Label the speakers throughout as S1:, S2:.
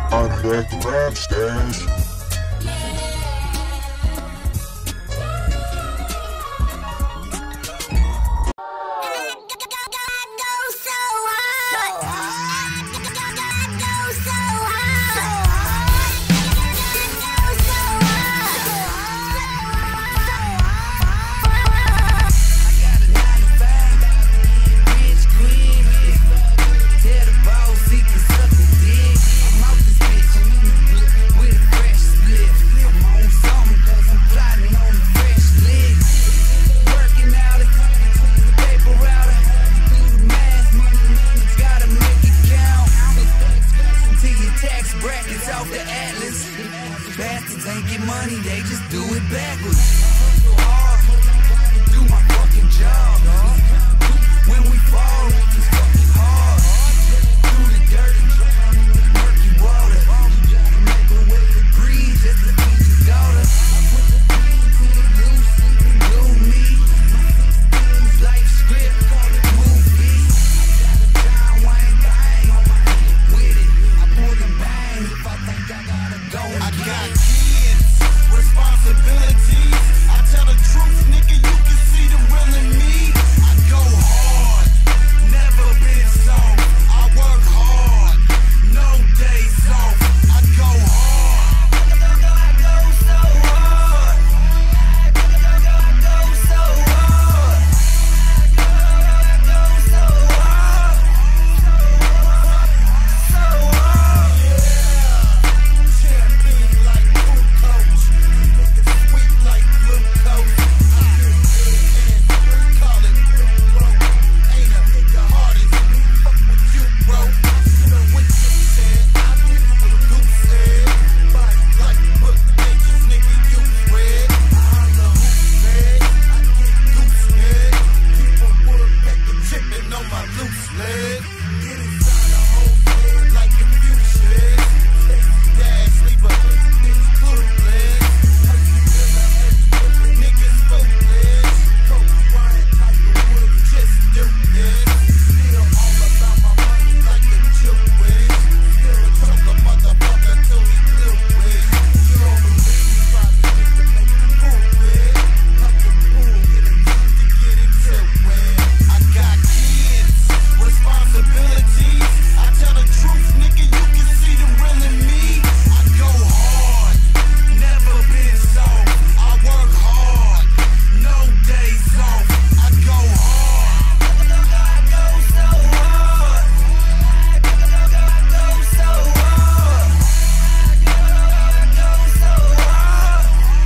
S1: I'm back to rap stash.
S2: Bastards ain't get money, they just do it backwards. So hard, do my fucking job. When we fall, it's fucking hard. Through the dirt and drown in the murky water. You gotta make a way to breathe just to feed your daughter. I put the pain to the blue, sleeping blue me. It's life script, call it movie. I got a John Wayne bang on my hip with it. I pull and bang if I think I gotta go. I got kids, responsibilities. I tell the truth, nigga, you can see the real in me. I go hard, never been soft. I work hard, no days off. I go hard, I go so hard. I go so hard. I go so hard. So hard. Champion like glucose, sweet like glucose. Call it blue bro. Ain't a nigga hardest. Fuck what you bro. You know what you said. I did what you said. Body like book pages, nigga, you read. I holla who said. I get goose head. Keep a wood back and chippin' on my loose leg. Get inside a whole head like if you said. Stacy Dash, leave a bitch clueless. Niggas foolish. Kobe Bryant, Tiger Woods, just do this. Still all about my money like a Jewish. Still a choker motherfucker till he blue it. You don't believe me, probably need to make you prove it. Like a pool, get a key to get into it. I got kids, responsibilities. I tell the truth, nigga, you can see the real in me. I go hard, never been soft. I work hard, no days off. I go hard, I go so hard. I go so hard. I go so hard.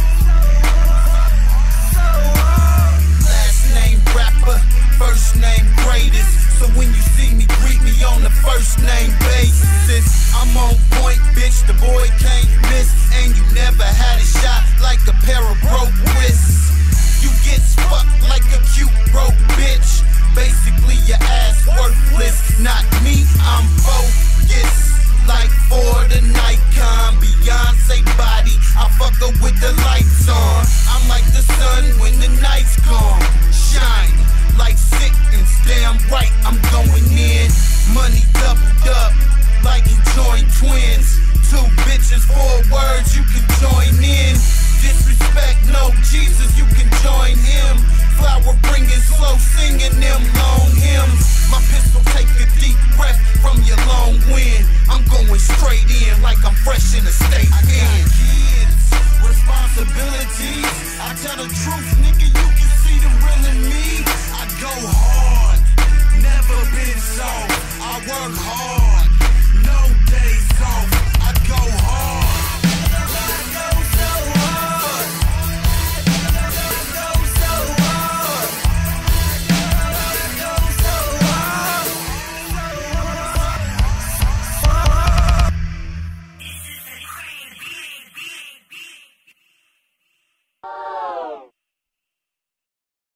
S2: So hard. Last name rapper, first name greatest. So when you see me, greet me on the first name basis. I'm on